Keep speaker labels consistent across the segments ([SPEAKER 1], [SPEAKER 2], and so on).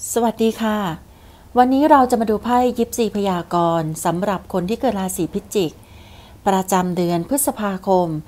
[SPEAKER 1] สวัสดีค่ะวันนี้เราจะมาดูไพ่ยิปซีพยากรณ์สำหรับคนที่เกิดราศีพิจิกประจำเดือนพฤษภาคม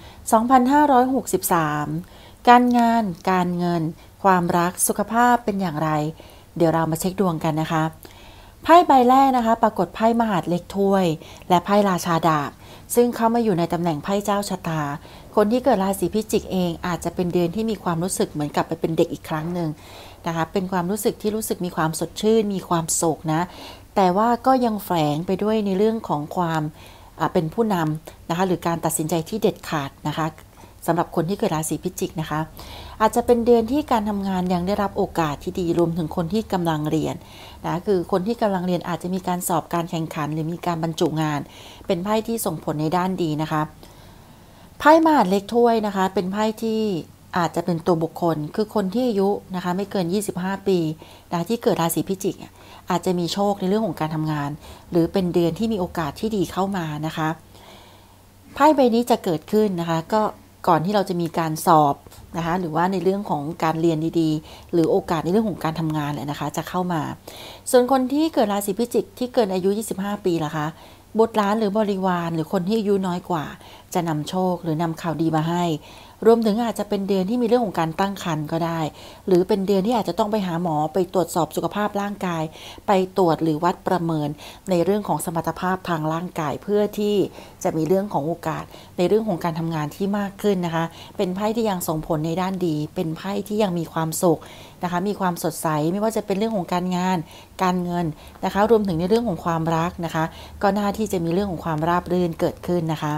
[SPEAKER 1] 2563 การงานการเงินความรักสุขภาพเป็นอย่างไร เดี๋ยวเรามาเช็คดวงกันนะคะไพ่ใบแรกนะคะปรากฏไพ่มหาดเล็กถ้วยและไพ่ราชาดาบซึ่งเข้ามาอยู่ในตำแหน่งไพ่เจ้าชะตาคนที่เกิดราศีพิจิกเองอาจจะเป็นเดือนที่มีความรู้สึกเหมือนกับไปเป็นเด็กอีกครั้งหนึ่งนะคะเป็นความรู้สึกที่รู้สึกมีความสดชื่นมีความโศกนะแต่ว่าก็ยังแฝงไปด้วยในเรื่องของความเป็นผู้นำนะคะหรือการตัดสินใจที่เด็ดขาดนะคะสำหรับคนที่เกิดราศีพิจิกนะคะอาจจะเป็นเดือนที่การทำงานยังได้รับโอกาสที่ดีรวมถึงคนที่กำลังเรียนนะคือคนที่กำลังเรียนอาจจะมีการสอบการแข่งขันหรือมีการบรรจุงานเป็นไพ่ที่ส่งผลในด้านดีนะคะไพ่มหาดเล็กถ้วยนะคะเป็นไพ่ที่อาจจะเป็นตัวบุคคลคือคนที่อายุนะคะไม่เกิน25ปีนะที่เกิดราศีพิจิกอาจจะมีโชคในเรื่องของการทำงานหรือเป็นเดือนที่มีโอกาสที่ดีเข้ามานะคะไพ่ใบนี้จะเกิดขึ้นนะคะก็ก่อนที่เราจะมีการสอบนะคะหรือว่าในเรื่องของการเรียนดีๆหรือโอกาสในเรื่องของการทำงานแหละนะคะจะเข้ามาส่วนคนที่เกิดราศีพิจิกที่เกินอายุ25ปีล่ะคะบุตรหลานหรือบริวารหรือคนที่อายุน้อยกว่าจะนำโชคหรือนำข่าวดีมาให้รวมถึงอาจจะเป็นเดือนที่มีเรื่องของการตั้งครรภ์ก็ได้หรือเป็นเดือนที่อาจจะต้องไปหาหมอไปตรวจสอบสุขภาพร่างกายไปตรวจหรือวัดประเมินในเรื่องของสมรรถภาพทางร่างกายเพื่อที่จะมีเรื่องของโอกาสในเรื่องของการทำงานที่มากขึ้นนะคะเป็นไพ่ที่ยังส่งผลในด้านดีเป็นไพ่ที่ยังมีความสุขนะคะมีความสดใสไม่ว่าจะเป็นเรื่องของการงานการเงินนะคะรวมถึงในเรื่องของความรักนะคะก็น่าที่จะมีเรื่องของความราบรื่นเกิดขึ้นนะคะ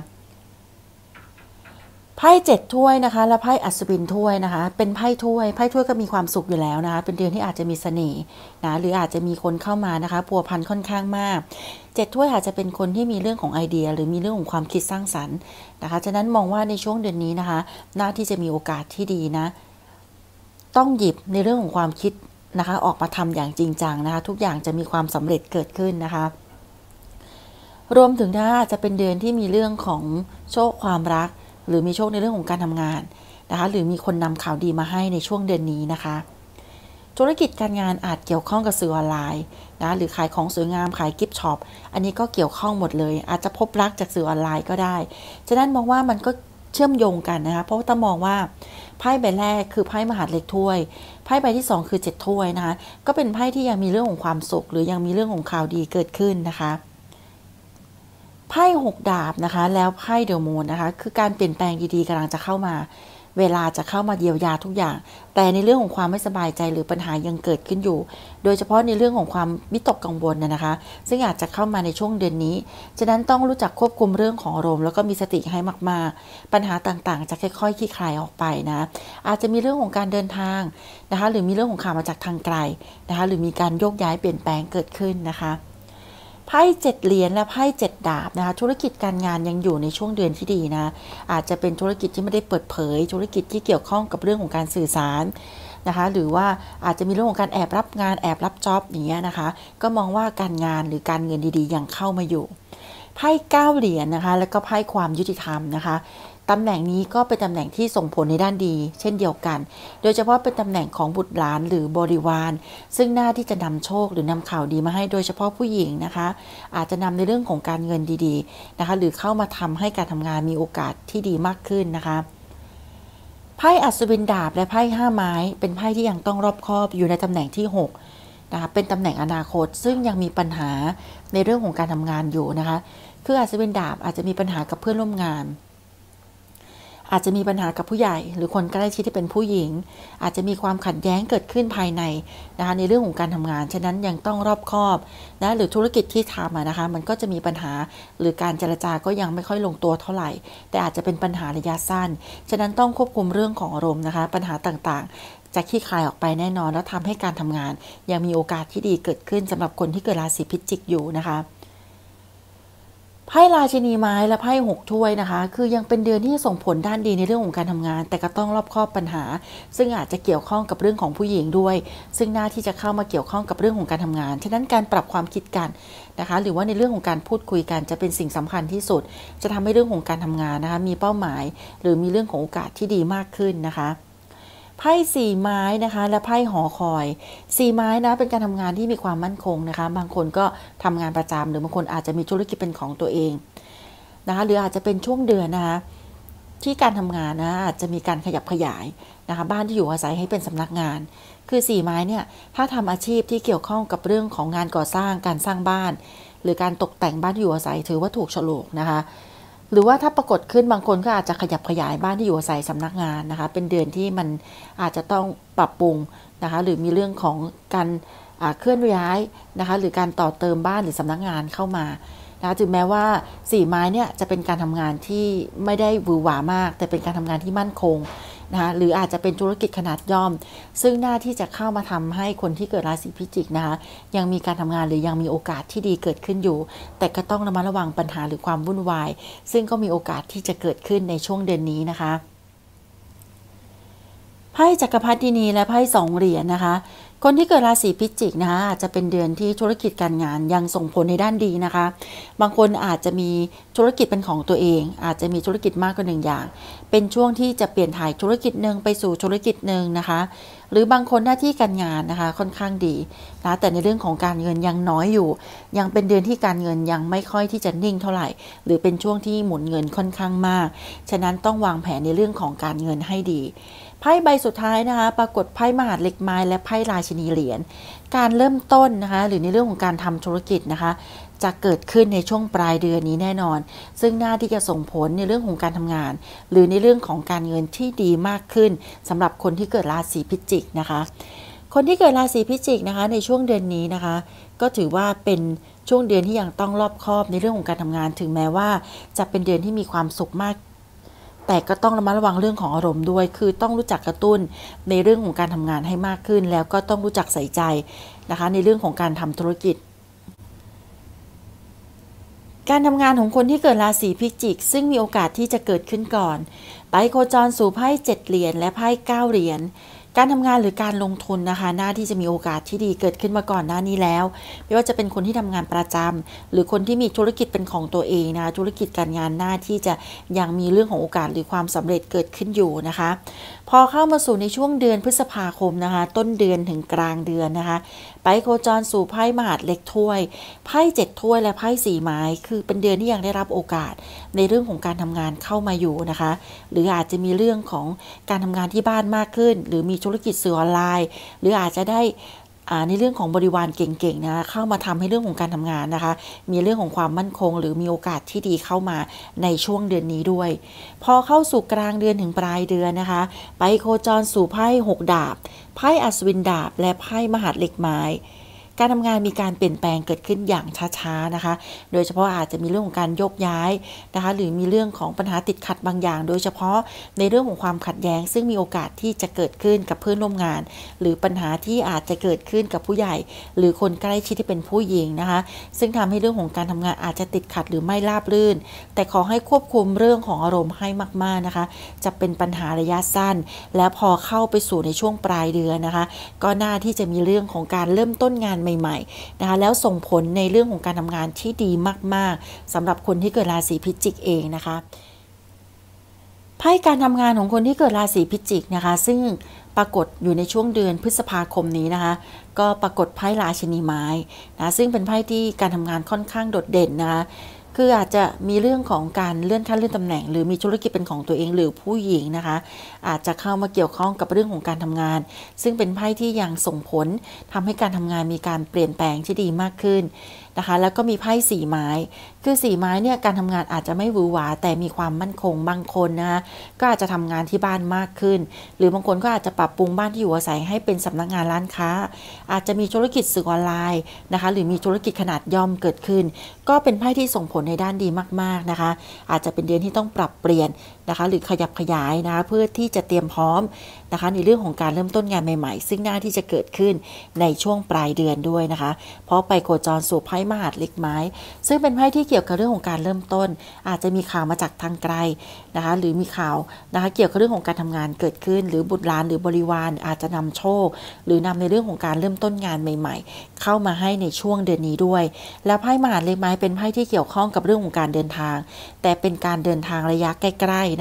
[SPEAKER 1] ไพ่7ถ้วยนะคะและไพ่อัศวินถ้วยนะคะเป็นไพ่ถ้วยก็มีความสุขอยู่แล้วนะคะเป็นเดือนที่อาจจะมีเสน่ห์นะหรืออาจจะมีคนเข้ามานะคะพัวพันค่อนข้างมาก7ถ้วยอาจจะเป็นคนที่มีเรื่องของไอเดียหรือมีเรื่องของความคิดสร้างสรรค์นะคะฉะนั้นมองว่าในช่วงเดือนนี้นะคะน่าที่จะมีโอกาสที่ดีนะต้องหยิบในเรื่องของความคิดนะคะออกมาทำอย่างจริงจังนะคะทุกอย่างจะมีความสำเร็จเกิดขึ้นนะคะรวมถึงถ้าจะเป็นเดือนที่มีเรื่องของโชคความรักหรือมีโชคในเรื่องของการทำงานนะคะหรือมีคนนำข่าวดีมาให้ในช่วงเดือนนี้นะคะธุรกิจการงานอาจเกี่ยวข้องกับสื่อออนไลน์นะหรือขายของสวยงามขายกิฟต์ช็อปอันนี้ก็เกี่ยวข้องหมดเลยอาจจะพบรักจากสื่อออนไลน์ก็ได้ฉะนั้นมองว่ามันก็เชื่อมโยงกันนะคะเพราะว่าต้องมองว่าไพ่ใบแรกคือไพ่มหาดเล็กถ้วยไพ่ใบที่2คือ7ถ้วยนะคะก็เป็นไพ่ที่ยังมีเรื่องของความสุขหรือยังมีเรื่องของข่าวดีเกิดขึ้นนะคะไพ่6ดาบนะคะแล้วไพ่เดอะมูนนะคะคือการเปลี่ยนแปลงดีๆกำลังจะเข้ามาเวลาจะเข้ามาเยียวยาทุกอย่างแต่ในเรื่องของความไม่สบายใจหรือปัญหายังเกิดขึ้นอยู่โดยเฉพาะในเรื่องของความวิตกกังวลนะคะซึ่งอาจจะเข้ามาในช่วงเดือนนี้ฉะนั้นต้องรู้จักควบคุมเรื่องของอารมณ์แล้วก็มีสติให้มากๆปัญหาต่างๆจะค่อยๆคลี่คลายออกไปนะอาจจะมีเรื่องของการเดินทางนะคะหรือมีเรื่องของข่าวมาจากทางไกลนะคะหรือมีการโยกย้ายเปลี่ยนแปลงเกิดขึ้นนะคะไพ่7เหรียญและไพ่7ดาบนะคะธุรกิจการงานยังอยู่ในช่วงเดือนที่ดีนะอาจจะเป็นธุรกิจที่ไม่ได้เปิดเผยธุรกิจที่เกี่ยวข้องกับเรื่องของการสื่อสารนะคะหรือว่าอาจจะมีเรื่องของการแอบรับงานแอบรับจ็อบอย่างเงี้ยนะคะก็มองว่าการงานหรือการเงินดีๆยังเข้ามาอยู่ไพ่9เหรียญนะคะแล้วก็ไพ่ความยุติธรรมนะคะตำแหน่งนี้ก็เป็นตำแหน่งที่ส่งผลในด้านดีเช่นเดียวกันโดยเฉพาะเป็นตำแหน่งของบุตรหลานหรือบริวารซึ่งหน้าที่จะนำโชคหรือนำข่าวดีมาให้โดยเฉพาะผู้หญิงนะคะอาจจะนำในเรื่องของการเงินดีๆนะคะหรือเข้ามาทำให้การทำงานมีโอกาสที่ดีมากขึ้นนะคะไพ่อัศวินดาบและไพ่5ไม้เป็นไพ่ที่ยังต้องรอบคอบอยู่ในตำแหน่งที่6นะคะเป็นตำแหน่งอนาคตซึ่งยังมีปัญหาในเรื่องของการทำงานอยู่นะคะคืออัศวินดาบอาจจะมีปัญหากับเพื่อนร่วมงานอาจจะมีปัญหากับผู้ใหญ่หรือคนใกล้ชิดที่เป็นผู้หญิงอาจจะมีความขัดแย้งเกิดขึ้นภายในนะคะในเรื่องของการทำงานฉะนั้นยังต้องรอบคอบนะหรือธุรกิจที่ทำนะคะมันก็จะมีปัญหาหรือการเจรจาก็ยังไม่ค่อยลงตัวเท่าไหร่แต่อาจจะเป็นปัญหาระยะสั้นฉะนั้นต้องควบคุมเรื่องของอารมณ์นะคะปัญหาต่างๆจะคลี่คลายออกไปแน่นอนแล้วทำให้การทำงานยังมีโอกาสที่ดีเกิดขึ้นสำหรับคนที่เกิดราศีพิจิกอยู่นะคะไพ่ราชินีไม้และไพ่6ถ้วยนะคะคือยังเป็นเดือนที่ส่งผลด้านดีในเรื่องของการทำงานแต่ก็ต้องรอบคอบปัญหาซึ่งอาจจะเกี่ยวข้องกับเรื่องของผู้หญิงด้วยซึ่งหน้าที่จะเข้ามาเกี่ยวข้องกับเรื่องของการทำงานฉะนั้นการปรับความคิดกันนะคะหรือว่าในเรื่องของการพูดคุยกันจะเป็นสิ่งสำคัญที่สุดจะทำให้เรื่องของการทำงานนะคะมีเป้าหมายหรือมีเรื่องของโอกาสที่ดีมากขึ้นนะคะไพ่สี่ไม้นะคะและไพ่หอคอยสี่ไม้นะเป็นการทำงานที่มีความมั่นคงนะคะบางคนก็ทำงานประจำหรือบางคนอาจจะมีธุรกิจเป็นของตัวเองนะคะหรืออาจจะเป็นช่วงเดือนนะคะที่การทำงานนะอาจจะมีการขยับขยายนะคะบ้านที่อยู่อาศัยให้เป็นสำนักงานคือสี่ไม้เนี่ยถ้าทำอาชีพที่เกี่ยวข้องกับเรื่องของงานก่อสร้างการสร้างบ้านหรือการตกแต่งบ้านที่อยู่อาศัยถือว่าถูกโฉลกนะคะหรือว่าถ้าปรากฏขึ้นบางคนก็อาจจะขยับขยายบ้านที่อยู่อาศัยสำนักงานนะคะเป็นเดือนที่มันอาจจะต้องปรับปรุงนะคะหรือมีเรื่องของการเคลื่อนย้ายนะคะหรือการต่อเติมบ้านหรือสำนักงานเข้ามานะถึงแม้ว่าสี่ไม้เนี่ยจะเป็นการทำงานที่ไม่ได้หวือหวามากแต่เป็นการทำงานที่มั่นคงนะคะหรืออาจจะเป็นธุรกิจขนาดย่อมซึ่งหน้าที่จะเข้ามาทำให้คนที่เกิดราศีพิจิกนะคะยังมีการทำงานหรือยังมีโอกาสที่ดีเกิดขึ้นอยู่แต่ก็ต้องระมัดระวังปัญหาหรือความวุ่นวายซึ่งก็มีโอกาสที่จะเกิดขึ้นในช่วงเดือนนี้นะคะไพ่จักรพรรดินีและไพ่สองเหรียญนะคะคนที่เกิดราศีพิจิกนะคะอาจจะเป็นเดือนที่ธุรกิจการงานยังส่งผลในด้านดีนะคะบางคนอาจจะมีธุรกิจเป็นของตัวเองอาจจะมีธุรกิจมากกว่าหนึ่งอย่างเป็นช่วงที่จะเปลี่ยนถ่ายธุรกิจหนึ่งไปสู่ธุรกิจหนึ่งนะคะหรือบางคนหน้าที่การงานนะคะค่อนข้างดีนะแต่ในเรื่องของการเงินยังน้อยอยู่ยังเป็นเดือนที่การเงินยังไม่ค่อยที่จะนิ่งเท่าไหร่หรือเป็นช่วงที่หมุนเงินค่อนข้างมากฉะนั้นต้องวางแผนในเรื่องของการเงินให้ดีไพ่ใบสุดท้ายนะคะปรากฏไพ่มหาดเหล็กไม้และไพ่ราชินีเหรียญการเริ่มต้นนะคะหรือในเรื่องของการทำธุรกิจนะคะจะเกิดขึ้นในช่วงปลายเดือนนี้แน่นอนซึ่งน่าที่จะส่งผลในเรื่องของการทำงานหรือในเรื่องของการเงินที่ดีมากขึ้นสำหรับคนที่เกิดราศีพิจิกนะคะคนที่เกิดราศีพิจิกนะคะในช่วงเดือนนี้นะคะก็ถือว่าเป็นช่วงเดือนที่ยังต้องรอบคอบในเรื่องของการทำงานถึงแม้ว่าจะเป็นเดือนที่มีความสุขมากแต่ก็ต้องระมัดระวังเรื่องของอารมณ์ด้วยคือต้องรู้จักกระตุ้นในเรื่องของการทำงานให้มากขึ้นแล้วก็ต้องรู้จักใส่ใจนะคะในเรื่องของการทำธุรกิจการทำงานของคนที่เกิดราศีพิจิกซึ่งมีโอกาสที่จะเกิดขึ้นก่อนไปโคจรสู่ไพ่7เหรียญและไพ่9เหรียญการทำงานหรือการลงทุนนะคะหน้าที่จะมีโอกาสที่ดีเกิดขึ้นมาก่อนหน้านี้แล้วไม่ว่าจะเป็นคนที่ทำงานประจำหรือคนที่มีธุรกิจเป็นของตัวเองนะธุรกิจการงานหน้าที่จะยังมีเรื่องของโอกาสหรือความสำเร็จเกิดขึ้นอยู่นะคะพอเข้ามาสู่ในช่วงเดือนพฤษภาคมนะคะต้นเดือนถึงกลางเดือนนะคะไปโคจรสู่ไพ่มหาดเล็กถ้วยไพ่7ถ้วยและไพ่4ไม้คือเป็นเดือนที่ยังได้รับโอกาสในเรื่องของการทำงานเข้ามาอยู่นะคะหรืออาจจะมีเรื่องของการทำงานที่บ้านมากขึ้นหรือมีธุรกิจสื่อออนไลน์หรืออาจจะได้ในเรื่องของบริวารเก่งๆนะเข้ามาทำให้เรื่องของการทำงานนะคะมีเรื่องของความมั่นคงหรือมีโอกาสที่ดีเข้ามาในช่วงเดือนนี้ด้วยพอเข้าสู่กลางเดือนถึงปลายเดือนนะคะไปโคจรสู่ไพ่6ดาบไพ่อัศวินดาบและไพ่มหาดเหล็กไม้การทำงานมีการเปลี่ยนแปลงเกิดขึ้นอย่างช้าๆนะคะโดยเฉพาะอาจจะมีเรื่องของการโยกย้ายนะคะหรือมีเรื่องของปัญหาติดขัดบางอย่างโดยเฉพาะในเรื่องของความขัดแย้งซึ่งมีโอกาสที่จะเกิดขึ้นกับเพื่อนร่วมงานหรือปัญหาที่อาจจะเกิดขึ้นกับผู้ใหญ่หรือคนใกล้ชิดที่เป็นผู้หญิงนะคะซึ่งทำให้เรื่องของการทำงานอาจจะติดขัดหรือไม่ราบรื่นแต่ขอให้ควบคุมเรื่องของอารมณ์ให้มากๆนะคะจะเป็นปัญหาระยะสั้นและพอเข้าไปสู่ในช่วงปลายเดือนนะคะก็น่าที่จะมีเรื่องของการเริ่มต้นงานใหม่ๆนะคะแล้วส่งผลในเรื่องของการทำงานที่ดีมากๆสำหรับคนที่เกิดราศีพิจิกเองนะคะไพ่การทำงานของคนที่เกิดราศีพิจิกนะคะซึ่งปรากฏอยู่ในช่วงเดือนพฤษภาคมนี้นะคะก็ปรากฏไพ่ราชินีไม้นะซึ่งเป็นไพ่ที่การทำงานค่อนข้างโดดเด่นนะคะคืออาจจะมีเรื่องของการเลื่อนขั้นเลื่อนตำแหน่งหรือมีธุรกิจเป็นของตัวเองหรือผู้หญิงนะคะอาจจะเข้ามาเกี่ยวข้องกับเรื่องของการทำงานซึ่งเป็นไพ่ที่ยังส่งผลทำให้การทำงานมีการเปลี่ยนแปลงที่ดีมากขึ้นนะคะแล้วก็มีไพ่4ไม้คือ4ไม้เนี่ยการทำงานอาจจะไม่หวือหวาแต่มีความมั่นคงบางคนนะคะก็อาจจะทำงานที่บ้านมากขึ้นหรือบางคนก็อาจจะปรับปรุงบ้านที่อยู่อาศัยให้เป็นสำนักงานร้านค้าอาจจะมีธุรกิจสื่อออนไลน์นะคะหรือมีธุรกิจขนาดย่อมเกิดขึ้นก็เป็นไพ่ที่ส่งผลในด้านดีมากๆนะคะอาจจะเป็นเดือนที่ต้องปรับเปลี่ยนนะคะหรือขยับขยายนะคะเพื่อที่จะเตรียมพร้อมนะคะในเรื่องของการเริ่มต้นงานใหม่ๆซึ่งน่าที่จะเกิดขึ้นในช่วงปลายเดือนด้วยนะคะเพราะไปโคจรสู่ไพ่มหาดเหล็กไม้ซึ่งเป็นไพ่ที่เกี่ยวกับเรื่องของการเริ่มต้นอาจจะมีข่าวมาจากทางไกลนะคะหรือมีข่าวนะคะเกี่ยวกับเรื่องของการทำงานเกิดขึ้นหรือบุตรหลานหรือบริวารอาจจะนำโชคหรือนำในเรื่องของการเริ่มต้นงานใหม่ๆเข้ามาให้ในช่วงเดือนนี้ด้วยแล้วไพ่มหาดเหล็กไม้เป็นไพ่ที่เกี่ยวข้องกับเรื่องของการเดินทางแต่เป็นการเดินทางระยะใกล้ๆ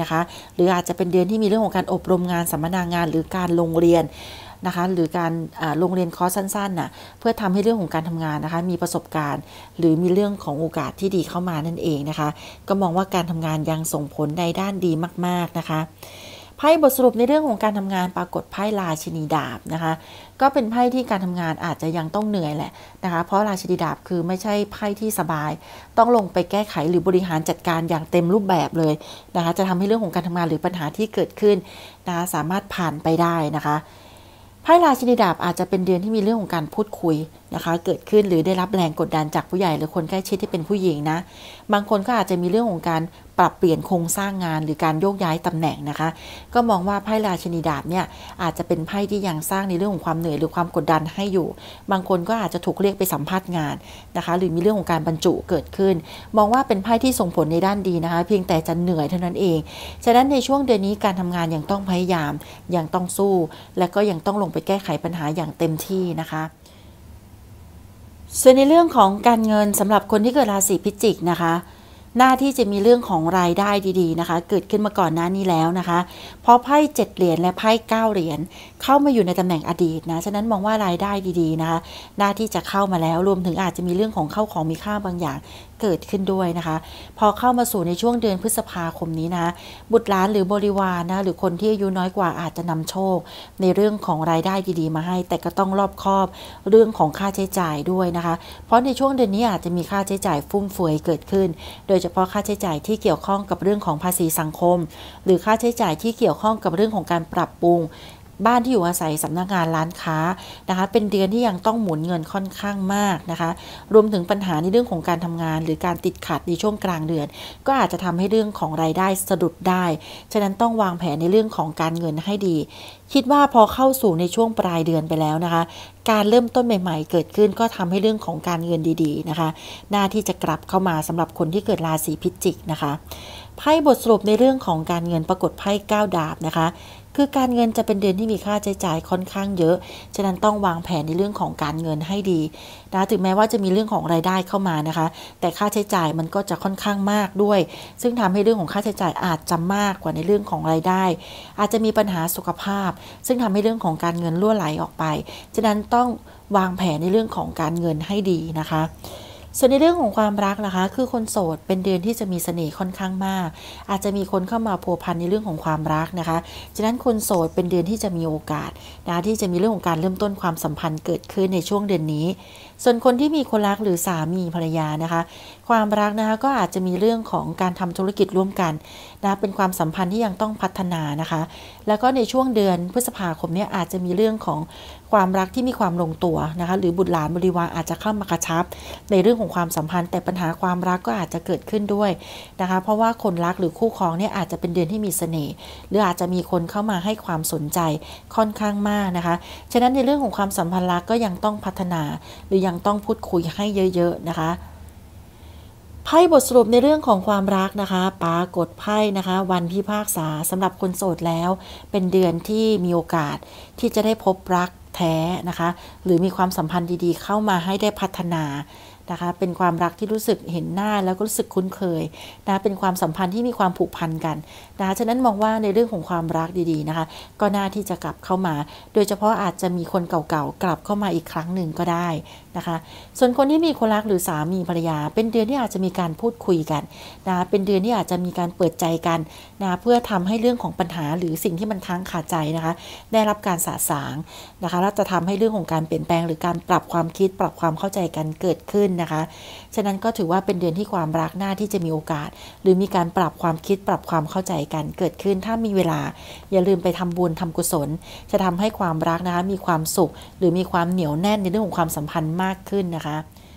[SPEAKER 1] นะคะหรืออาจจะเป็นเดือนที่มีเรื่องของการอบรมงานสัมมนางานหรือการลงเรียนนะคะหรือการลงเรียนคอร์สสั้นๆน่ะเพื่อทำให้เรื่องของการทำงานนะคะมีประสบการณ์หรือมีเรื่องของโอกาสที่ดีเข้ามานั่นเองนะคะก็มองว่าการทำงานยังส่งผลในด้านดีมากๆนะคะไพ่บทสรุปในเรื่องของการทำงานปรากฏไพ่ราชินีดาบนะคะก็เป็นไพ่ที่การทำงานอาจจะยังต้องเหนื่อยแหละนะคะเพราะราชินีดาบคือไม่ใช่ไพ่ที่สบายต้องลงไปแก้ไขหรือบริหารจัดการอย่างเต็มรูปแบบเลยนะคะจะทำให้เรื่องของการทำงานหรือปัญหาที่เกิดขึ้นนะคะสามารถผ่านไปได้นะคะไพ่ราชินีดาบอาจจะเป็นเดือนที่มีเรื่องของการพูดคุยนะคะเกิดขึ้นหรือได้รับแรงกดดันจากผู้ใหญ่หรือคนใกล้ชิดที่เป็นผู้หญิงนะบางคนก็อาจจะมีเรื่องของการปรับเปลี่ยนโครงสร้างงานหรือการโยกย้ายตำแหน่งนะคะก็มองว่าไพ่ราชินีดาบเนี่ยอาจจะเป็นไพ่ที่ยังสร้างในเรื่องของความเหนื่อยหรือความกดดันให้อยู่บางคนก็อาจจะถูกเรียกไปสัมภาษณ์งานนะคะหรือมีเรื่องของการบรรจุเกิดขึ้นมองว่าเป็นไพ่ที่ส่งผลในด้านดีนะคะเพียงแต่จะเหนื่อยเท่านั้นเองฉะนั้นในช่วงเดือนนี้การทำงานยังต้องพยายามยังต้องสู้และก็ยังต้องลงไปแก้ไขปัญหาอย่างเต็มที่นะคะส่วนในเรื่องของการเงินสำหรับคนที่เกิดราศีพิจิกนะคะหน้าที่จะมีเรื่องของรายได้ดีๆนะคะเกิดขึ้นมาก่อนหน้านี้แล้วนะคะเพราะไพ่7เหรียญและไพ่9เหรียญเข้ามาอยู่ในตำแหน่งอดีตนะฉะนั้นมองว่ารายได้ดีๆนะคะหน้าที่จะเข้ามาแล้วรวมถึงอาจจะมีเรื่องของเข้าของมีค่าบางอย่างเกิดขึ้นด้วยนะคะพอเข้ามาสู่ในช่วงเดือนพฤษภาคมนี้นะบุตรหลานหรือบริวารนะหรือคนที่อายุน้อยกว่าอาจจะนำโชคในเรื่องของรายได้ดีๆมาให้แต่ก็ต้องรอบคอบเรื่องของค่าใช้จ่ายด้วยนะคะเพราะในช่วงเดือนนี้อาจจะมีค่าใช้จ่ายฟุ่มเฟือยเกิดขึ้นโดยเฉพาะค่าใช้จ่ายที่เกี่ยวข้องกับเรื่องของภาษีสังคมหรือค่าใช้จ่ายที่เกี่ยวข้องกับเรื่องของการปรับปรุงบ้านที่อยู่อาศัยสำนักงานร้านค้านะคะเป็นเดือนที่ยังต้องหมุนเงินค่อนข้างมากนะคะรวมถึงปัญหาในเรื่องของการทำงานหรือการติดขัดในช่วงกลางเดือนก็อาจจะทำให้เรื่องของรายได้สะดุดได้ฉะนั้นต้องวางแผนในเรื่องของการเงินให้ดีคิดว่าพอเข้าสู่ในช่วงปลายเดือนไปแล้วนะคะการเริ่มต้นใหม่ๆเกิดขึ้นก็ทำให้เรื่องของการเงินดีๆนะคะหน้าที่จะกลับเข้ามาสำหรับคนที่เกิดราศีพิจิกนะคะไพ่บทสรุปในเรื่องของการเงินปรากฏไพ่9ดาบนะคะคือการเงินจะเป็นเดือนที่มีค่าใช้จ่ายค่อนข้างเยอะฉะนั้นต้องวางแผนในเรื่องของการเงินให้ดีนะถึงแม้ว่าจะมีเรื่องของรายได้เข้ามานะคะแต่ค่าใช้จ่ายมันก็จะค่อนข้างมากด้วยซึ่งทำให้เรื่องของค่าใช้จ่ายอาจจะมากกว่าในเรื่องของรายได้อาจจะมีปัญหาสุขภาพซึ่งทำให้เรื่องของการเงินรั่วไหลออกไปฉะนั้นต้องวางแผนในเรื่องของการเงินให้ดีนะคะส่วนในเรื่องของความรักนะคะคือคนโสดเป็นเดือนที่จะมีเสน่ห์ค่อนข้างมากอาจจะมีคนเข้ามาพัวพันในเรื่องของความรักนะคะฉะนั้นคนโสดเป็นเดือนที่จะมีโอกาสนะที่จะมีเรื่องของการเริ่มต้นความสัมพันธ์เกิดขึ้นในช่วงเดือนนี้ส่วนคนที่มีคนรักหรือสามีภรรยานะคะความรักนะคะก็อาจจะมีเรื่องของการทำธุรกิจร่วมกันนะเป็นความสัมพันธ์ที่ยังต้องพัฒนานะคะแล้วก็ในช่วงเดือนพฤษภาคมนี้อาจจะมีเรื่องของความรักที่มีความลงตัวนะคะหรือบุตรหลานบริวารอาจจะเข้ามากระชับในเรื่องของความสัมพันธ์แต่ปัญหาความรักก็อาจจะเกิดขึ้นด้วยนะคะเพราะว่าคนรักหรือคู่ครองเนี่ยอาจจะเป็นเดือนที่มีเสน่ห์หรืออาจจะมีคนเข้ามาให้ความสนใจค่อนข้างมากนะคะฉะนั้นในเรื่องของความสัมพันธ์รักก็ยังต้องพัฒนาหรือยังต้องพูดคุยให้เยอะๆนะคะไพ่บทสรุปในเรื่องของความรักนะคะปรากฏไพ่นะคะวันพิพากษาสำหรับคนโสดแล้วเป็นเดือนที่มีโอกาสที่จะได้พบรักแท้นะคะหรือมีความสัมพันธ์ดีๆเข้ามาให้ได้พัฒนานะคะเป็นความรักที่รู้สึกเห็นหน้าแล้วก็รู้สึกคุ้นเคยนะเป็นความสัมพันธ์ที่มีความผูกพันกันนะคะฉะนั้นมองว่าในเรื่องของความรักดีๆนะคะก็น่าที่จะกลับเข้ามาโดยเฉพาะอาจจะมีคนเก่าๆกลับเข้ามาอีกครั้งหนึ่งก็ได้นะคะส่วนคนที่มีคนรักหรือสามีภรรยาเป็นเดือนที่อาจจะมีการพูดคุยกันนะเป็นเดือนที่อาจจะมีการเปิดใจกันนะเพื่อทำให้เรื่องของปัญหาหรือสิ่งที่มันค้างคาใจนะคะได้รับการสะสางนะคะแล้วจะทำให้เรื่องของการเปลี่ยนแปลงหรือการปรับความคิดปรับความเข้าใจกันเกิดขึ้นนะคะฉะนั้นก็ถือว่าเป็นเดือนที่ความรักหน้าที่จะมีโอกาสหรือมีการปรับความคิดปรับความเข้าใจกันเกิดขึ้นถ้ามีเวลาอย่าลืมไปทำบุญทำกุศลจะทำให้ความรักนะคะมีความสุขหรือมีความเหนียวแน่นในเรื่องของความสัมพันธ์มากขึ้นนะคะ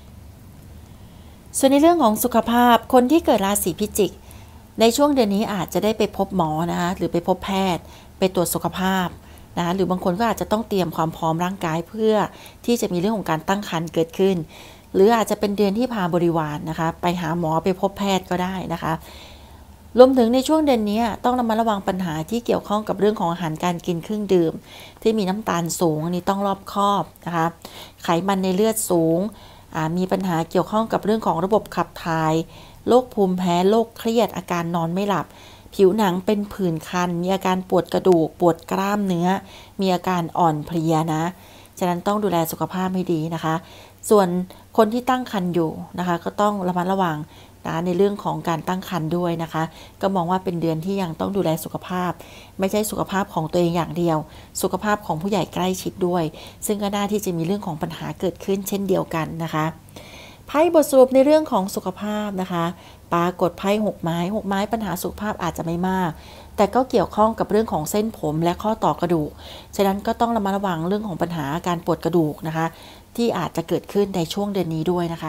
[SPEAKER 1] ส่วนในเรื่องของสุขภาพคนที่เกิดราศีพิจิกในช่วงเดือนนี้อาจจะได้ไปพบหมอนะคะหรือไปพบแพทย์ไปตรวจสุขภาพนะหรือบางคนก็อาจจะต้องเตรียมความพร้อมร่างกายเพื่อที่จะมีเรื่องของการตั้งครรภ์เกิดขึ้นหรืออาจจะเป็นเดือนที่พาบริวารนะคะไปหาหมอไปพบแพทย์ก็ได้นะคะรวมถึงในช่วงเดือนนี้ต้องระมัดระวังปัญหาที่เกี่ยวข้องกับเรื่องของอาหารการกินเครื่องดื่มที่มีน้ำตาลสูงอันนี้ต้องรอบคอบนะคะไขมันในเลือดสูงมีปัญหาเกี่ยวข้องกับเรื่องของระบบขับถ่ายโรคภูมิแพ้โรคเครียดอาการนอนไม่หลับผิวหนังเป็นผื่นคันมีอาการปวดกระดูกปวดกล้ามเนื้อมีอาการอ่อนเพลียนะฉะนั้นต้องดูแลสุขภาพให้ดีนะคะส่วนคนที่ตั้งครรภ์อยู่นะคะก็ต้องระมัดระวังนะในเรื่องของการตั้งครรภ์ด้วยนะคะก็มองว่าเป็นเดือนที่ยังต้องดูแลสุขภาพไม่ใช่สุขภาพของตัวเองอย่างเดียวสุขภาพของผู้ใหญ่ใกล้ชิดด้วยซึ่งก็น่าที่จะมีเรื่องของปัญหาเกิดขึ้นเช่นเดียวกันนะคะไพ่บทสรุปในเรื่องของสุขภาพนะคะปรากฏไพ่6 ไม้ปัญหาสุขภาพอาจจะไม่มากแต่ก็เกี่ยวข้องกับเรื่องของเส้นผมและข้อต่อกระดูกฉะนั้นก็ต้องระมัดระวังเรื่องของปัญหาการปวดกระดูกนะคะที่อาจจะเกิดขึ้นในช่วงเดือนนี้ด้วยนะคะ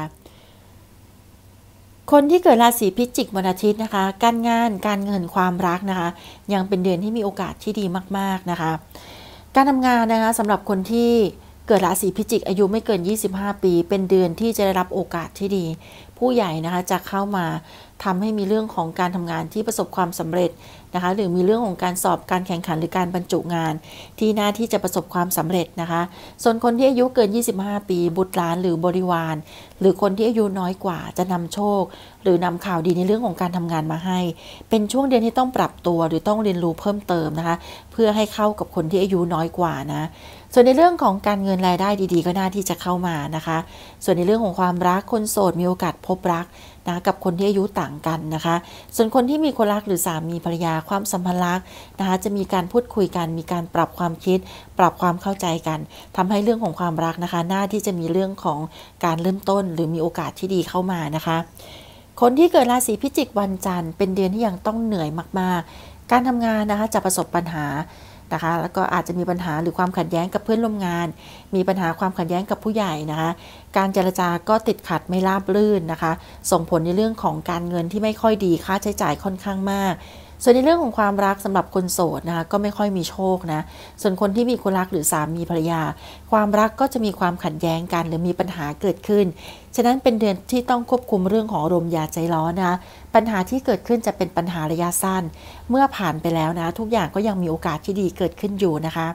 [SPEAKER 1] คนที่เกิดราศีพิจิกวันอาทิตย์นะคะการงานการเงินความรักนะคะยังเป็นเดือนที่มีโอกาสที่ดีมากๆนะคะการทำงานนะคะสำหรับคนที่เกิดราศีพิจิกอายุไม่เกิน25 ปีเป็นเดือนที่จะได้รับโอกาสที่ดีผู้ใหญ่นะคะจะเข้ามาทำให้มีเรื่องของการทำงานที่ประสบความสำเร็จนะคะหรือมีเรื่องของการสอบการแข่งขันหรือการบรรจุงานที่น่าที่จะประสบความสำเร็จนะคะส่วนคนที่อายุเกิน25 ปีบุตรหลานหรือบริวารหรือคนที่อายุน้อยกว่าจะนำโชคหรือนำข่าวดีในเรื่องของการทำงานมาให้เป็นช่วงเดือนที่ต้องปรับตัวหรือต้องเรียนรู้เพิ่มเติมนะคะเพื่อให้เข้ากับคนที่อายุน้อยกว่านะส่วนในเรื่องของการเงินรายได้ดีๆก็น่าที่จะเข้ามานะคะส่วนในเรื่องของความรักคนโสดมีโอกาสพบรักนะกับคนที่อายุต่างกันนะคะส่วนคนที่มีคนรักหรือสามีภรรยาความสัมพันธ์รักนะคะจะมีการพูดคุยกันมีการปรับความคิดปรับความเข้าใจกันทำให้เรื่องของความรักนะคะน่าที่จะมีเรื่องของการเริ่มต้นหรือมีโอกาสที่ดีเข้ามานะคะคนที่เกิดราศีพิจิกวันจันทร์เป็นเดือนที่ยังต้องเหนื่อยมากๆการทำงานนะคะจะประสบปัญหานะคะแล้วก็อาจจะมีปัญหาหรือความขัดแย้งกับเพื่อนร่วมงานมีปัญหาความขัดแย้งกับผู้ใหญ่นะคะการเจรจาก็ติดขัดไม่ราบรื่นนะคะส่งผลในเรื่องของการเงินที่ไม่ค่อยดีค่าใช้จ่ายค่อนข้างมากส่วนในเรื่องของความรักสำหรับคนโสดนะคะก็ไม่ค่อยมีโชคนะส่วนคนที่มีคนรักหรือสามีภรรยาความรักก็จะมีความขัดแย้งกันหรือมีปัญหาเกิดขึ้นฉะนั้นเป็นเดือนที่ต้องควบคุมเรื่องของอารมณ์อย่าใจร้อนนะปัญหาที่เกิดขึ้นจะเป็นปัญหาระยะสั้นเมื่อผ่านไปแล้วนะทุกอย่างก็ยังมีโอกาสที่ดีเกิดขึ้นอยู่นะคะ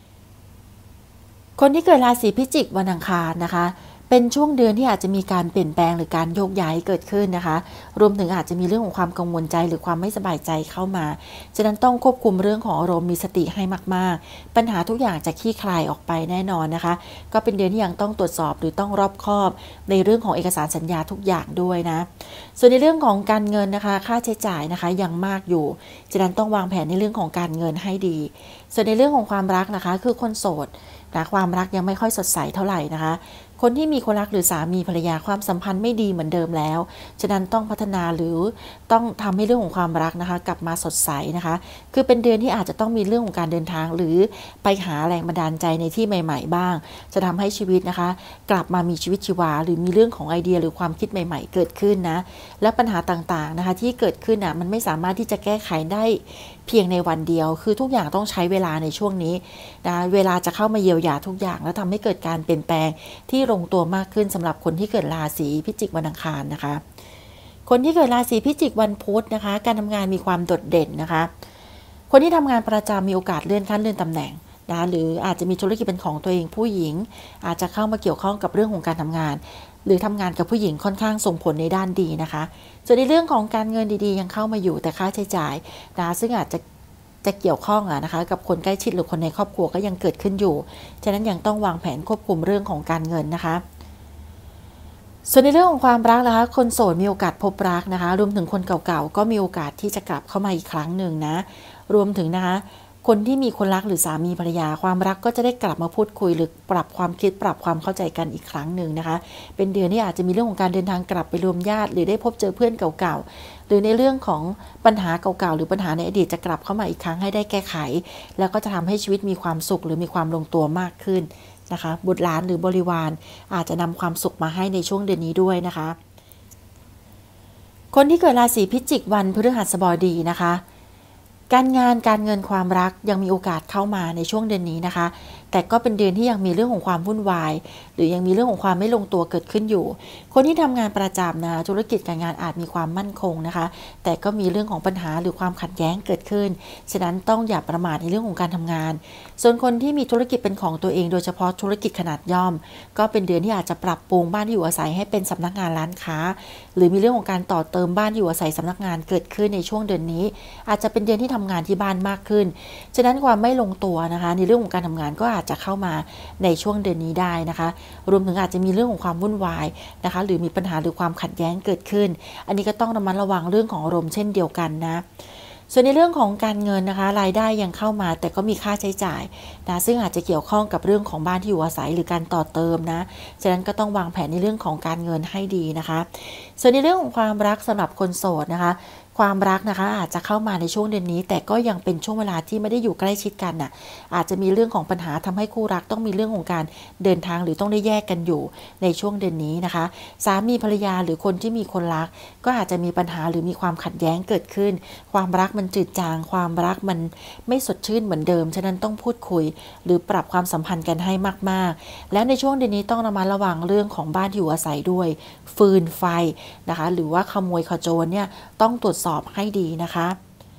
[SPEAKER 1] คนที่เกิดราศีพิจิกวันอังคารนะคะเป็นช่วงเดือนที่อาจจะมีการเปลี่ยนแปลงหรือการโยกย้ายเกิดขึ้นนะคะรวมถึงอาจจะมีเรื่องของความกังวลใจหรือความไม่สบายใจเข้ามาฉะนั้นต้องควบคุมเรื่องของอารมณ์มีสติให้มากๆปัญหาทุกอย่างจะคลี่คลายออกไปแน่นอนนะคะก็เป็นเดือนที่ยังต้องตรวจสอบหรือต้องรอบคอบในเรื่องของเอกสารสัญญาทุกอย่างด้วยนะส่วนในเรื่องของการเงินนะคะค่าใช้จ่ายนะคะยังมากอยู่ฉะนั้นต้องวางแผนในเรื่องของการเงินให้ดีส่วนในเรื่องของความรักนะคะคือคนโสดนะความรักยังไม่ค่อยสดใสเท่าไหร่นะคะคนที่มีคนรักหรือสามีภรรยาความสัมพันธ์ไม่ดีเหมือนเดิมแล้วฉะนั้นต้องพัฒนาหรือต้องทำให้เรื่องของความรักนะคะกลับมาสดใสนะคะคือเป็นเดือนที่อาจจะต้องมีเรื่องของการเดินทางหรือไปหาแรงบันดาลใจในที่ใหม่ๆบ้างจะทำให้ชีวิตนะคะกลับมามีชีวิตชีวาหรือมีเรื่องของไอเดียหรือความคิดใหม่ๆเกิดขึ้นนะและปัญหาต่างๆนะคะที่เกิดขึ้นอ่ะมันไม่สามารถที่จะแก้ไขได้เพียงในวันเดียวคือทุกอย่างต้องใช้เวลาในช่วงนี้นะเวลาจะเข้ามาเยียวยาทุกอย่างแล้วทำให้เกิดการเปลี่ยนแปลงที่ลงตัวมากขึ้นสำหรับคนที่เกิดราศีพิจิกวันอังคารนะคะคนที่เกิดราศีพิจิกวันพุธนะคะการทำงานมีความโดดเด่นนะคะคนที่ทำงานประจำมีโอกาสเลื่อนขั้นเลื่อนตำแหน่งนะหรืออาจจะมีธุรกิจเป็นของตัวเองผู้หญิงอาจจะเข้ามาเกี่ยวข้องกับเรื่องของการทำงานหรือทำงานกับผู้หญิงค่อนข้างส่งผลในด้านดีนะคะส่วนในเรื่องของการเงินดีๆยังเข้ามาอยู่แต่ค่าใช้จ่ายนะซึ่งอาจจะเกี่ยวข้องนะคะกับคนใกล้ชิดหรือคนในครอบครัวก็ยังเกิดขึ้นอยู่ฉะนั้นยังต้องวางแผนควบคุมเรื่องของการเงินนะคะส่วนในเรื่องของความรักนะคะคนโสดมีโอกาสพบรักนะคะรวมถึงคนเก่าๆก็มีโอกาสที่จะกลับเข้ามาอีกครั้งหนึ่งนะรวมถึงนะคะคนที่มีคนรักหรือสามีภรรยาความรักก็จะได้กลับมาพูดคุยหรือปรับความคิดปรับความเข้าใจกันอีกครั้งหนึ่งนะคะเป็นเดือนที่อาจจะมีเรื่องของการเดินทางกลับไปรวมญาติหรือได้พบเจอเพื่อนเก่าๆหรือในเรื่องของปัญหาเก่าๆหรือปัญหาในอดีตจะกลับเข้ามาอีกครั้งให้ได้แก้ไขแล้วก็จะทำให้ชีวิตมีความสุขหรือมีความลงตัวมากขึ้นนะคะบุตรหลานหรือบริวารอาจจะนำความสุขมาให้ในช่วงเดือนนี้ด้วยนะคะคนที่เกิดราศีพิจิกวันพฤหัสบดีนะคะการงานการเงินความรักยังมีโอกาสเข้ามาในช่วงเดือนนี้นะคะแต่แต่ก็เป็นเดือนที่ยังมีเรื่องของความวุ่นวายหรือยังมีเรื่องของความไม่ลงตัวเกิดขึ้นอยู่คนที่ทำงานประจำนะธุรกิจการงานอาจมีความมั่นคงนะคะแต่ก็มีเรื่องของปัญหาหรือความขัดแย้งเกิดขึ้นฉะนั้นต้องอย่าประมาทในเรื่องของการทำงานส่วนคนที่มีธุรกิจเป็นของตัวเองโดยเฉพาะธุรกิจขนาดย่อมก็เป็นเดือนที่อาจจะปรับปรุงบ้านที่อยู่อาศัยให้เป็นสำนักงานร้านค้าหรือมีเรื่องของการต่อเติมบ้านที่อยู่อาศัยสำนักงานเกิดขึ้นในช่วงเดือนนี้อาจจะเป็นเดือนที่ทำงานที่บ้านมากขึ้นฉะนั้นความไม่ลงตัวนะคะในเรื่องของการทำงานก็อาจจะเข้ามาในช่วงเดือนนี้ได้นะคะรวมถึงอาจจะมีเรื่องของความวุ่นวายนะคะหรือมีปัญหาหรือความขัดแย้งเกิดขึ้นอันนี้ก็ต้องระมัดระวังเรื่องของอารมณ์เช่นเดียวกันนะส่วนในเรื่องของการเงินนะคะรายได้ยังเข้ามาแต่ก็มีค่าใช้จ่ายนะซึ่งอาจจะเกี่ยวข้องกับเรื่องของบ้านที่อยู่อาศัยหรือการต่อเติมนะฉะนั้นก็ต้องวางแผนในเรื่องของการเงินให้ดีนะคะส่วนในเรื่องของความรักสำหรับคนโสดนะคะความรักนะคะอาจจะเข้ามาในช่วงเดือนนี้แต่ก็ยังเป็นช่วงเวลาที่ไม่ได้อยู่ใกล้ชิดกันน่ะอาจจะมีเรื่องของปัญหาทำให้คู่รักต้องมีเรื่องของการเดินทางหรือต้องได้แยกกันอยู่ในช่วงเดือนนี้นะคะสามีภรรยาหรือคนที่มีคนรักก็อาจจะมีปัญหาหรือมีความขัดแย้งเกิดขึ้นความรักมันจืดจางความรักมันไม่สดชื่นเหมือนเดิมฉะนั้นต้องพูดคุยหรือปรับความสัมพันธ์กันให้มากๆและในช่วงเดือนนี้ต้องระมัดระวังเรื่องของบ้านที่อยู่อาศัยด้วยฟืนไฟนะคะหรือว่าขโมยขโจรเนี่ยต้องตรวจสอบให้ดีนะคะ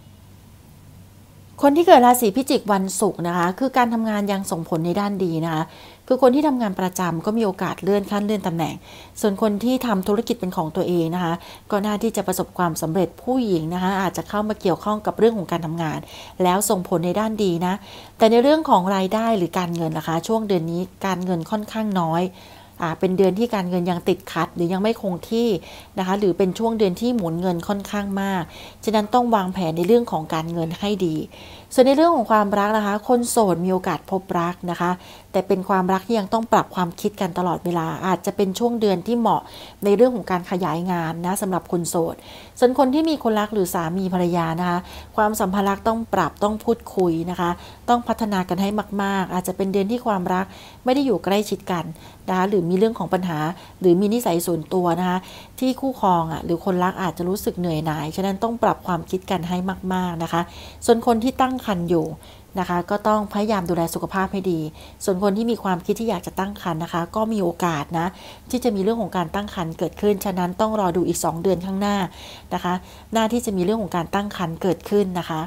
[SPEAKER 1] คนที่เกิดราศีพิจิกวันศุกร์นะคะคือการทำงานยังส่งผลในด้านดีนะคะคือคนที่ทำงานประจำก็มีโอกาสเลื่อนขั้นเลื่อนตำแหน่งส่วนคนที่ทำธุรกิจเป็นของตัวเองนะคะก็น่าที่จะประสบความสำเร็จผู้หญิงนะคะอาจจะเข้ามาเกี่ยวข้องกับเรื่องของการทำงานแล้วส่งผลในด้านดีนะแต่ในเรื่องของรายได้หรือการเงินนะคะช่วงเดือนนี้การเงินค่อนข้างน้อยเป็นเดือนที่การเงินยังติดขัดหรือยังไม่คงที่นะคะหรือเป็นช่วงเดือนที่หมุนเงินค่อนข้างมากฉะนั้นต้องวางแผนในเรื่องของการเงินให้ดีส่วนในเรื่องของความรักนะคะคนโสดมีโอกาสพบรักนะคะแต่เป็นความรักที่ยังต้องปรับความคิดกันตลอดเวลาอาจจะเป็นช่วงเดือนที่เหมาะในเรื่องของการขยายงานนะสำหรับคนโสดส่วนคนที่มีคนรักหรือสามีภรรยานะคะความสัมพันธ์รักต้องปรับต้องพูดคุยนะคะต้องพัฒนากันให้มากๆอาจจะเป็นเดือนที่ความรักไม่ได้อยู่ใกล้ชิดกันนะคะหรือมีเรื่องของปัญหาหรือมีนิสัยส่วนตัวนะคะที่คู่ครองหรือคนรักอาจจะรู้สึกเหนื่อยหน่ายฉะนั้นต้องปรับความคิดกันให้มากๆนะคะส่วนคนที่ตั้งครรภ์อยู่นะคะก็ต้องพยายามดูแลสุขภาพให้ดีส่วนคนที่มีความคิดที่อยากจะตั้งครรภ์นะคะก็มีโอกาสนะที่จะมีเรื่องของการตั้งครรภ์เกิดขึ้นฉะนั้นต้องรอดูอีก2เดือนข้างหน้านะคะหน้าที่จะมีเรื่องของการตั้งครรภ์เกิดขึ้นนะคะ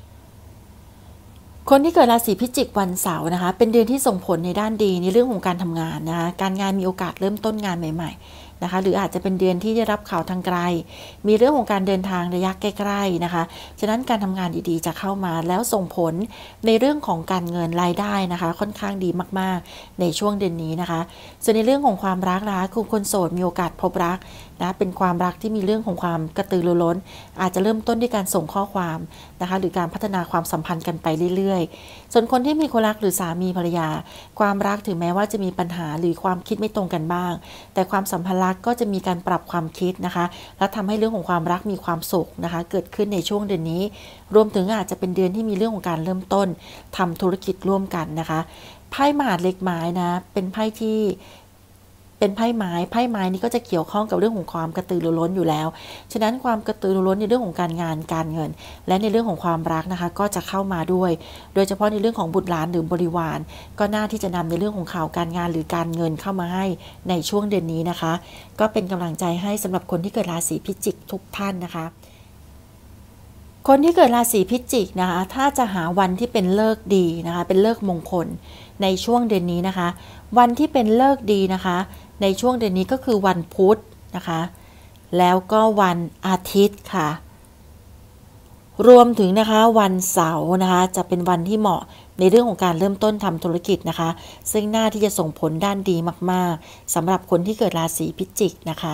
[SPEAKER 1] คนที่เกิดราศีพิจิกวันเสาร์นะคะเป็นเดือนที่ส่งผลในด้านดีในเรื่องของการทำงานนะคะการงานมีโอกาสเริ่มต้นงานใหม่ๆนะคะหรืออาจจะเป็นเดือนที่ได้รับข่าวทางไกลมีเรื่องของการเดินทางระยะใกล้ๆนะคะฉะนั้นการทำงานดีๆจะเข้ามาแล้วส่งผลในเรื่องของการเงินรายได้นะคะค่อนข้างดีมากๆในช่วงเดือนนี้นะคะส่วนในเรื่องของความรักนะคะคือคนโสดมีโอกาสพบรักนะเป็นความรักที่มีเรื่องของความกระตือรือร้นอาจจะเริ่มต้นด้วยการส่งข้อความนะคะหรือการพัฒนาความสัมพันธ์กันไปเรื่อยๆส่วนคนที่มีคนรักหรือสามีภรรยาความรักถึงแม้ว่าจะมีปัญหาหรือความคิดไม่ตรงกันบ้างแต่ความสัมพันธ์รักก็จะมีการปรับความคิดนะคะและทำให้เรื่องของความรักมีความสุขนะคะเกิดขึ้นในช่วงเดือนนี้รวมถึงอาจจะเป็นเดือนที่มีเรื่องของการเริ่มต้นทำธุรกิจร่วมกันนะคะไพ่มหาดเล็กไม้นะเป็นไพ่ที่เป็นไพ่ไม้นี่ก็จะเกี่ยวข้องกับเรื่องของความกระตือรือร้นอยู่แล้วฉะนั้นความกระตือรือร้นในเรื่องของการงานการเงินและในเรื่องของความรักนะคะก็จะเข้ามาด้วยโดยเฉพาะในเรื่องของบุตรหลานหรือบริวารก็น่าที่จะนำในเรื่องของข่าวการงานหรือการเงินเข้ามาให้ในช่วงเดือนนี้นะคะก็เป็นกำลังใจให้สำหรับคนที่เกิดราศีพิจิกทุกท่านนะคะคนที่เกิดราศีพิจิกนะคะถ้าจะหาวันที่เป็นฤกษ์ดีนะคะเป็นฤกษ์มงคลในช่วงเดือนนี้นะคะวันที่เป็นฤกษ์ดีนะคะในช่วงเดือนนี้ก็คือวันพุธนะคะแล้วก็วันอาทิตย์ค่ะรวมถึงนะคะวันเสาร์นะคะจะเป็นวันที่เหมาะในเรื่องของการเริ่มต้นทำธุรกิจนะคะซึ่งน่าที่จะส่งผลด้านดีมากๆสำหรับคนที่เกิดราศีพิจิกนะคะ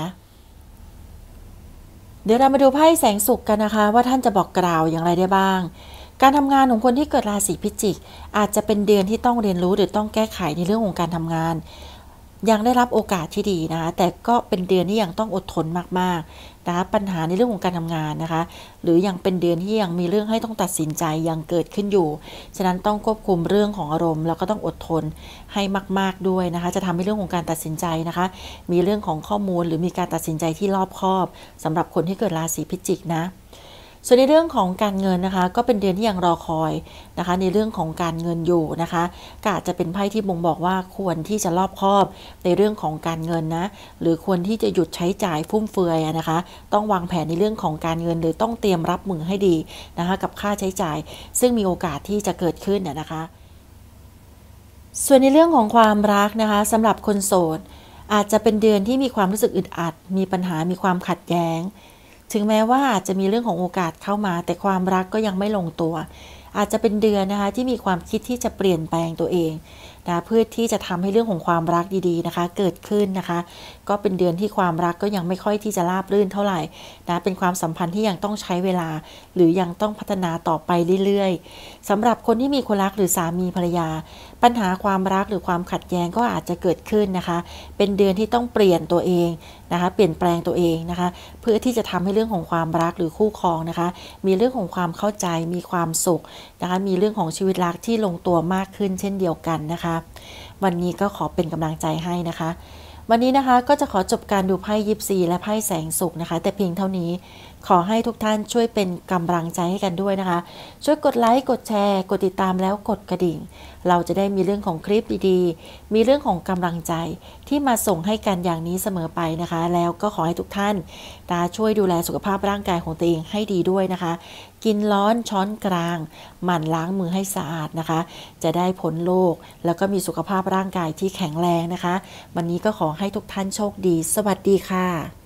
[SPEAKER 1] เดี๋ยวเรามาดูไพ่แสงสุขกันนะคะว่าท่านจะบอกกล่าวอย่างไรได้บ้างการทำงานของคนที่เกิดราศีพิจิกอาจจะเป็นเดือนที่ต้องเรียนรู้หรือต้องแก้ไขในเรื่องของการทำงานยังได้รับโอกาสที่ดีนะคะแต่ก็เป็นเดือนที่ยังต้องอดทนมากๆนะคะปัญหาในเรื่องของการทำงานนะคะหรือยังเป็นเดือนที่ยังมีเรื่องให้ต้องตัดสินใจยังเกิดขึ้นอยู่ฉะนั้นต้องควบคุมเรื่องของอารมณ์แล้วก็ต้องอดทนให้มากๆด้วยนะคะจะทำให้เรื่องของการตัดสินใจนะคะมีเรื่องของข้อมูลหรือมีการตัดสินใจที่รอบคอบสำหรับคนที่เกิดราศีพิจิกนะส่วนในเรื่องของการเงินนะคะก็เป็นเดือนที่ยังรอคอยนะคะในเรื่องของการเงินอยู่นะคะก็อาจจะเป็นไพ่ที่บ่งบอกว่าควรที่จะรอบคอบในเรื่องของการเงินนะหรือควรที่จะหยุดใช้จ่ายฟุ่มเฟือยนะคะต้องวางแผนในเรื่องของการเงินหรือต้องเตรียมรับมือให้ดีนะคะกับค่าใช้จ่ายซึ่งมีโอกาสที่จะเกิดขึ้นนะคะส่วนในเรื่องของความรักนะคะสำหรับคนโสดอาจจะเป็นเดือนที่มีความรู้สึกอึดอัดมีปัญหามีความขัดแย้งถึงแม้ว่าอาจจะมีเรื่องของโอกาสเข้ามาแต่ความรักก็ยังไม่ลงตัวอาจจะเป็นเดือนนะคะที่มีความคิดที่จะเปลี่ยนแปลงตัวเองนะเพื่อที่จะทำให้เรื่องของความรักดีๆนะคะเกิดขึ้นนะคะก็เป็นเดือนที่ความรักก็ยังไม่ค่อยที่จะราบรื่นเท่าไหร่นะเป็นความสัมพันธ์ที่ยังต้องใช้เวลาหรือยังต้องพัฒนาต่อไปเรื่อยๆสำหรับคนที่มีคนรักหรือสามีภรรยาปัญหาความรักหรือความขัดแย้งก็อาจจะเกิดขึ้นนะคะเป็นเดือนที่ต้องเปลี่ยนตัวเองนะคะเปลี่ยนแปลงตัวเองนะคะเพื่อที่จะทำให้เรื่องของความรักหรือคู่ครองนะคะมีเรื่องของความเข้าใจมีความสุขนะคะมีเรื่องของชีวิตรักที่ลงตัวมากขึ้นเช่นเดียวกันนะคะวันนี้ก็ขอเป็นกำลังใจให้นะคะวันนี้นะคะก็จะขอจบการดูไพ่ยิปซีและไพ่แสงสุขนะคะแต่เพียงเท่านี้ขอให้ทุกท่านช่วยเป็นกำลังใจให้กันด้วยนะคะช่วยกดไลค์กดแชร์กดติดตามแล้วกดกระดิ่งเราจะได้มีเรื่องของคลิปดีๆมีเรื่องของกำลังใจที่มาส่งให้กันอย่างนี้เสมอไปนะคะแล้วก็ขอให้ทุกท่านช่วยดูแลสุขภาพร่างกายของตัวเองให้ดีด้วยนะคะกินร้อนช้อนกลางหมั่นล้างมือให้สะอาดนะคะจะได้พ้นโรคแล้วก็มีสุขภาพร่างกายที่แข็งแรงนะคะวันนี้ก็ขอให้ทุกท่านโชคดีสวัสดีค่ะ